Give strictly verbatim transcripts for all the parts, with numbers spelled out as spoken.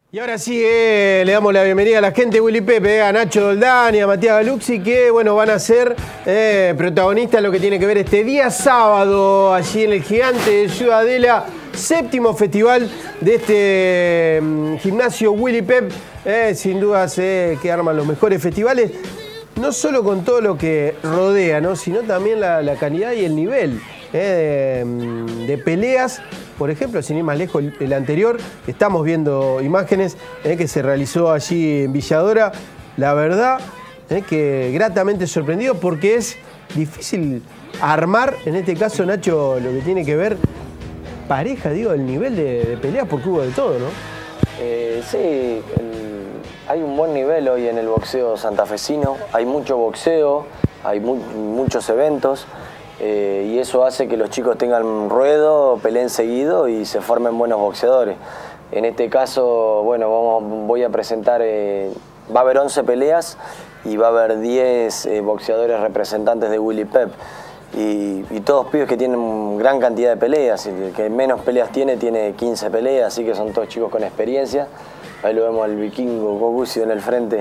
Y ahora sí, eh, le damos la bienvenida a la gente de Willy Pepe, eh, a Nacho Doldán y a Matías Galuxi, que bueno, van a ser eh, protagonistas en lo que tiene que ver este día sábado, allí en el Gigante de Ciudadela, séptimo festival de este um, gimnasio Willy Pepe, eh, sin dudas eh, que arman los mejores festivales, no solo con todo lo que rodea, ¿no? Sino también la, la calidad y el nivel eh, de, de peleas. Por ejemplo, sin ir más lejos, el, el anterior, estamos viendo imágenes eh, que se realizó allí en Villadora. La verdad eh, que gratamente sorprendido porque es difícil armar, en este caso, Nacho, lo que tiene que ver pareja, digo, el nivel de, de peleas, porque hubo de todo, ¿no? Eh, sí, el, hay un buen nivel hoy en el boxeo santafesino, hay mucho boxeo, hay mu muchos eventos. Eh, y eso hace que los chicos tengan ruedo, peleen seguido y se formen buenos boxeadores. En este caso, bueno, vamos, voy a presentar, eh, va a haber once peleas y va a haber diez eh, boxeadores representantes de Willy Pepe. Y, y todos pibes que tienen gran cantidad de peleas, y el que menos peleas tiene, tiene quince peleas, así que son todos chicos con experiencia. Ahí lo vemos al vikingo Cocuzio en el frente.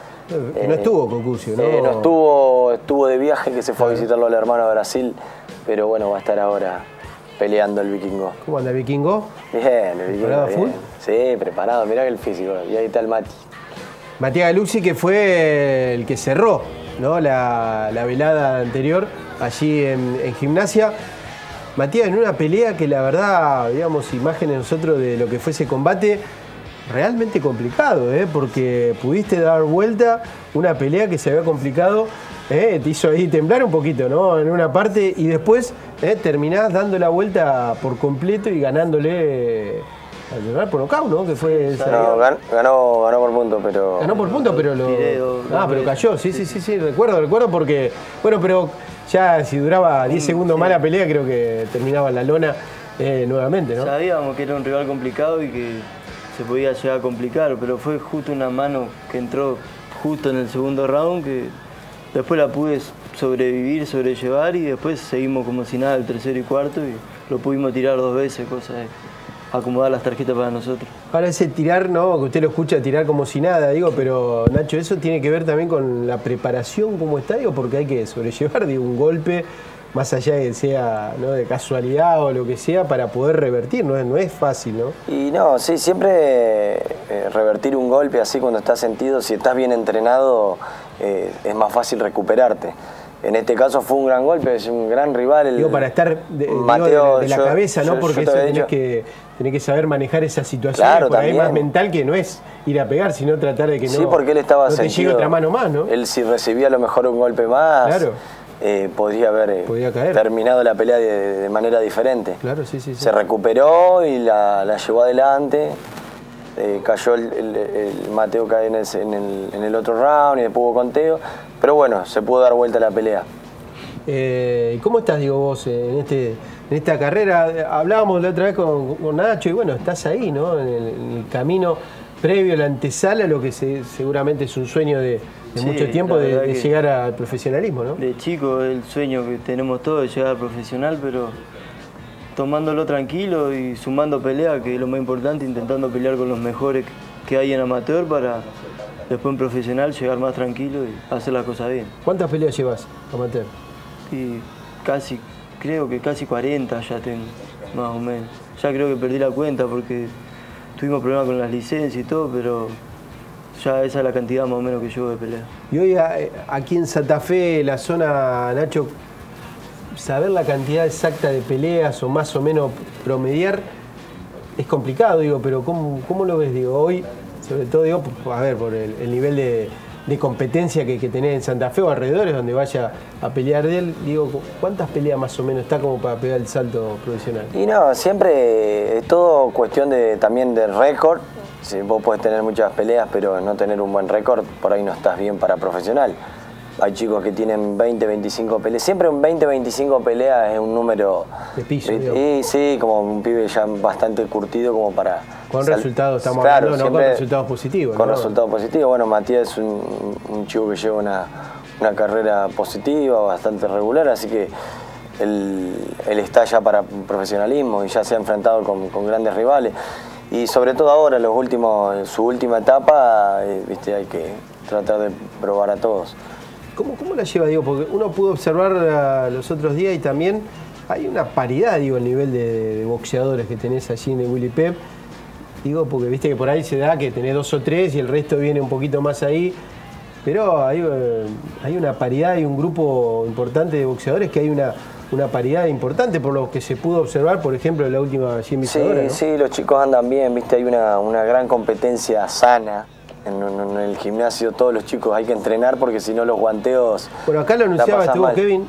Que no estuvo Cocuzio, ¿no? Eh, no estuvo, estuvo de viaje, que se fue a visitarlo al hermano de Brasil, pero bueno, va a estar ahora peleando el vikingo. ¿Cómo anda el vikingo? Bien, el vikingo. ¿Preparado bien. full? Sí, preparado, mirá que el físico. Y ahí está el Mati. Matías Galuxi, que fue el que cerró, ¿no? la, la velada anterior allí en, en Gimnasia. Matías, en una pelea que la verdad, digamos, imágenes nosotros de lo que fue ese combate, realmente complicado, ¿eh? Porque pudiste dar vuelta una pelea que se había complicado, ¿eh? Te hizo ahí temblar un poquito, ¿no? En una parte, y después ¿eh? terminás dando la vuelta por completo y ganándole eh, al ganar por nocaut, ¿no? Que fue esa, no, ganó, ganó, ganó por punto, pero... Ganó por punto, pero lo... Ah, pero cayó, sí, sí, sí, sí, recuerdo, recuerdo porque... Bueno, pero ya si duraba diez segundos más la pelea, creo que terminaba en la lona eh, nuevamente, ¿no? Sabíamos que era un rival complicado y que se podía llegar a complicar, pero fue justo una mano que entró justo en el segundo round que después la pude sobrevivir, sobrellevar y después seguimos como si nada el tercero y cuarto y lo pudimos tirar dos veces, cosa de acomodar las tarjetas para nosotros. Ahora ese tirar, ¿no? Que usted lo escucha tirar como si nada, digo, pero Nacho, eso tiene que ver también con la preparación, cómo está, digo, porque hay que sobrellevar, digo, un golpe, más allá de que sea, ¿no? de casualidad o lo que sea, para poder revertir, no es, no es fácil, ¿no? Y no, sí, siempre eh, revertir un golpe así cuando estás sentido, si estás bien entrenado, eh, es más fácil recuperarte. En este caso fue un gran golpe, es un gran rival. El, digo, para estar de, Mateo, digo, de, de la yo, cabeza, ¿no? Yo, Porque yo eso tenés dicho, que, tenés que saber manejar esa situación, claro, por ahí también. más mental, que no es ir a pegar, sino tratar de que no, sí, porque él estaba no te sentido, llegue otra mano más, ¿no? Él si recibía a lo mejor un golpe más, claro. eh, podría haber eh, Podía caer. terminado la pelea de, de manera diferente. Claro, sí, sí, sí. Se recuperó y la, la llevó adelante. Eh, cayó el, el, el Mateo cae en el, en, el, en el otro round y después hubo conteo. Pero bueno, se pudo dar vuelta la pelea. Eh, ¿Cómo estás, digo, vos en, este, en esta carrera? Hablábamos la otra vez con, con Nacho y bueno, estás ahí, ¿no? En el, en el camino previo, la antesala, lo que se, seguramente es un sueño de, de sí, mucho tiempo de, de llegar al profesionalismo, ¿no? De chico, el sueño que tenemos todos de llegar al profesional, pero tomándolo tranquilo y sumando pelea, que es lo más importante, intentando pelear con los mejores que hay en amateur para después en profesional llegar más tranquilo y hacer las cosas bien. ¿Cuántas peleas llevas, amateur? Y casi, creo que casi cuarenta ya tengo, más o menos. Ya creo que perdí la cuenta porque tuvimos problemas con las licencias y todo, pero ya esa es la cantidad más o menos que llevo de pelea. Y hoy aquí en Santa Fe, la zona, Nacho, saber la cantidad exacta de peleas o más o menos promediar es complicado, digo, pero ¿cómo, cómo lo ves, digo, hoy? Sobre todo, digo, a ver, por el, el nivel de... de competencia que, que tenés en Santa Fe o alrededores donde vaya a pelear de él, digo, ¿cuántas peleas más o menos está como para pegar el salto profesional? Y no, siempre es todo cuestión de, también de récord. Si vos podés tener muchas peleas pero no tener un buen récord, por ahí no estás bien para profesional. Hay chicos que tienen veinte, veinticinco peleas. Siempre un veinte, veinticinco peleas es un número... De piso, y, y sí, como un pibe ya bastante curtido como para... Con resultados, estamos claro, hablando, ¿no? Con resultados positivos. Con ¿no? resultados positivos. Bueno, Matías es un, un chico que lleva una, una carrera positiva, bastante regular, así que él, él está ya para profesionalismo y ya se ha enfrentado con, con grandes rivales. y sobre todo ahora, los últimos, en su última etapa, eh, viste, hay que tratar de probar a todos. ¿Cómo, cómo la lleva, digo? Porque uno pudo observar uh, los otros días y también hay una paridad, digo, el nivel de, de boxeadores que tenés allí en el Willy Pep. Digo, porque viste que por ahí se da que tenés dos o tres y el resto viene un poquito más ahí. Pero hay, uh, hay una paridad y un grupo importante de boxeadores que hay una, una paridad importante por lo que se pudo observar, por ejemplo, en la última cien visadora, Sí, ¿no? sí, los chicos andan bien, viste, hay una, una gran competencia sana. En, en, en el gimnasio todos los chicos hay que entrenar porque si no los guanteos... Bueno, acá lo anunciaba, estuvo mal. Kevin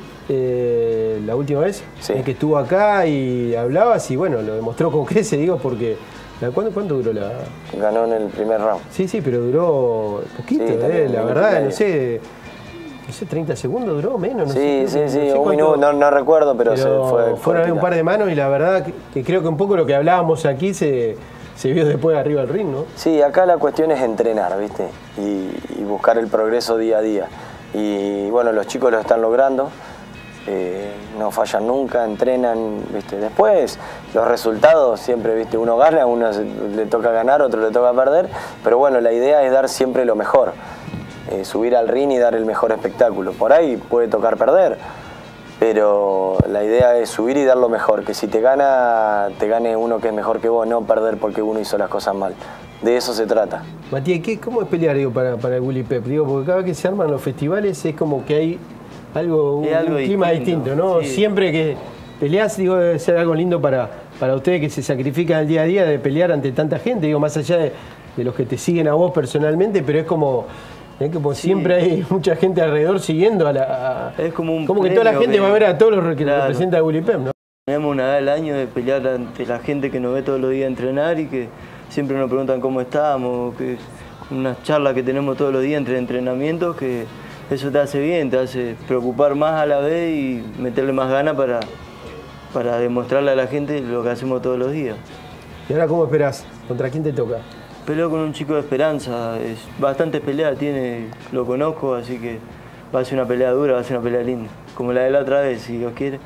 eh, la última vez, Sí. eh, que estuvo acá y hablabas y bueno, lo demostró con crece, digo, porque... ¿Cuánto, ¿Cuánto duró la...? Ganó en el primer round. Sí, sí, pero duró poquito, Sí, eh, también, la un verdad, minuto y no sé, no sé, treinta segundos duró, menos, no Sí, sé. sí, no sí, sé un cuánto, minuto, no, no recuerdo, pero, pero se fue... fueron ahí un par de manos y la verdad que, que creo que un poco lo que hablábamos aquí se, se vio después arriba del ring, ¿no? Sí, acá la cuestión es entrenar, ¿viste? Y, y buscar el progreso día a día. Y bueno, los chicos lo están logrando, eh, no fallan nunca, entrenan, ¿viste? Después los resultados siempre, ¿viste? Uno gana, uno se, le toca ganar, otro le toca perder, pero bueno, la idea es dar siempre lo mejor, eh, subir al ring y dar el mejor espectáculo. Por ahí puede tocar perder, pero la idea es subir y dar lo mejor, que si te gana, te gane uno que es mejor que vos, no perder porque uno hizo las cosas mal. De eso se trata. Matías, ¿qué, ¿cómo es pelear, digo, para, para el Willy Pep? Digo, porque cada vez que se arman los festivales es como que hay algo, un, algo un clima distinto, distinto, ¿no? sí. Siempre que peleás, digo, debe ser algo lindo para, para ustedes que se sacrifican el día a día de pelear ante tanta gente, digo, más allá de, de los que te siguen a vos personalmente, pero es como... Es como Sí. siempre hay mucha gente alrededor siguiendo a la... A, Es como un como que toda la premio gente que- va a ver a todos los que Claro. representa a Willy Pep, ¿no? Tenemos una vez al año de pelear ante la gente que nos ve todos los días entrenar y que siempre nos preguntan cómo estamos, que unas charlas que tenemos todos los días entre entrenamientos, que eso te hace bien, te hace preocupar más a la vez y meterle más ganas para, para demostrarle a la gente lo que hacemos todos los días. ¿Y ahora cómo esperás? ¿Contra quién te toca? Peleo con un chico de Esperanza, es bastante pelea tiene, lo conozco, así que va a ser una pelea dura, va a ser una pelea linda, como la de la otra vez, si Dios quiere.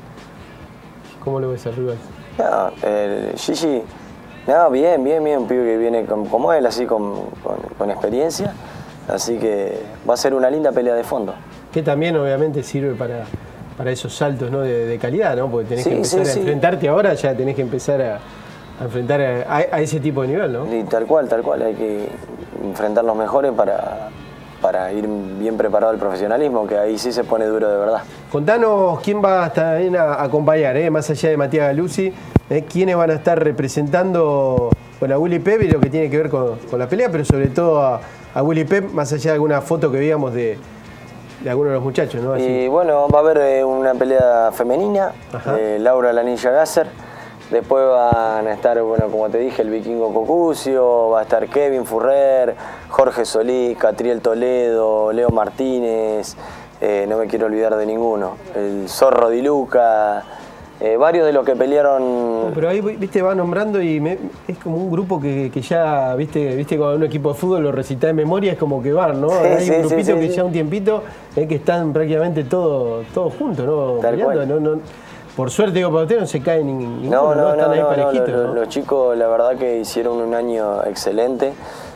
¿Cómo lo ves al rival? No, el Gigi, no, bien, bien, bien, un pibe que viene con- como él, así con, con, con experiencia, así que va a ser una linda pelea de fondo. Que también obviamente sirve para, para esos saltos, ¿no? de, de calidad, ¿no? Porque tenés Sí, que empezar sí, a sí. enfrentarte ahora, ya tenés que empezar a, a enfrentar a, a- a ese tipo de nivel, ¿no? Y tal cual, tal cual, hay que enfrentar los mejores para, para ir bien preparado al profesionalismo, que ahí sí se pone duro de verdad. Contanos quién va a estar también a acompañar, ¿eh? Más allá de Matías Galuzzi, ¿eh? Quiénes van a estar representando, bueno, a Willy Pep y lo que tiene que ver con, con la pelea, pero sobre todo a, a Willy Pep, más allá de alguna foto que veíamos de, de algunos de los muchachos, ¿no? Así. Y bueno, va a haber eh, una pelea femenina, Ajá. eh, Laura Lanilla Gasser. Después van a estar, bueno, como te dije, el Vikingo Cocucio, va a estar Kevin Furrer, Jorge Solís, Catriel Toledo, Leo Martínez, eh, no me quiero olvidar de ninguno, el Zorro Di Luca, eh, varios de los que pelearon. No, pero ahí, viste, va nombrando y me- es como un grupo que, que ya, viste, viste, cuando un equipo de fútbol lo recita de memoria, es como que van, ¿no? Sí, Hay sí, un sí, grupito sí, que sí. ya un tiempito, es que están prácticamente todos todos juntos, ¿no? Tal Peleando, cual. no, no- por suerte, digo, para ustedes no se cae ninguno, No, no, Están no, ahí no, no, parejitos, los, ¿no? los chicos la verdad que hicieron un año excelente,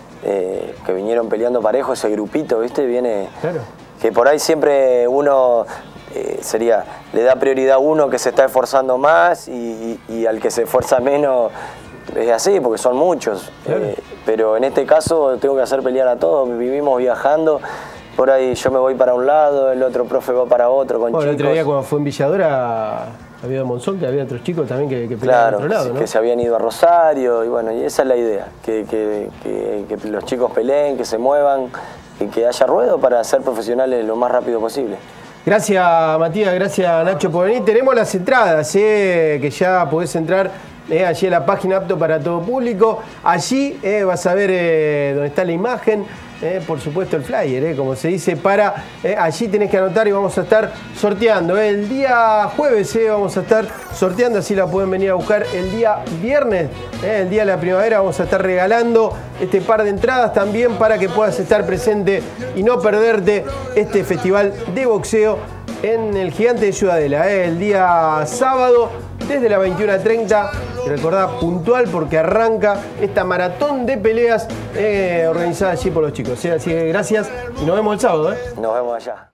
eh, que vinieron peleando parejo, ese grupito, ¿viste? Viene, Claro. que por ahí siempre uno eh, sería, le da prioridad a uno que se está esforzando más y, y- y al que se esfuerza menos es así, porque son muchos. Claro. Eh, pero en este caso tengo que hacer pelear a todos, vivimos viajando, por ahí yo me voy para un lado, el otro profe va para otro con Bueno, el chicos. otro día cuando fue en Villadora, había Monzón, que había otros chicos también que, que peleaban Claro, al otro lado, ¿no? que se habían ido a Rosario y bueno, y esa es la idea, que, que- que- que los chicos peleen, que se muevan y que haya ruedo para ser profesionales lo más rápido posible. Gracias, Matías, gracias, Nacho, por venir. Tenemos las entradas, eh, que ya podés entrar eh, allí en la página apto para todo público. Allí eh, vas a ver eh, dónde está la imagen, eh, por supuesto el flyer, eh, como se dice, para eh, allí tenés que anotar y vamos a estar sorteando. eh. El día jueves eh, vamos a estar sorteando, así la pueden venir a buscar el día viernes, eh, el día de la primavera, vamos a estar regalando este par de entradas también para que puedas estar presente y no perderte este festival de boxeo en el Gigante de Ciudadela, eh, el día sábado desde las veintiuna treinta. Y recordá, puntual porque arranca esta maratón de peleas eh, organizada allí por los chicos. ¿eh? Así que gracias y nos vemos el sábado. ¿eh? Nos vemos allá.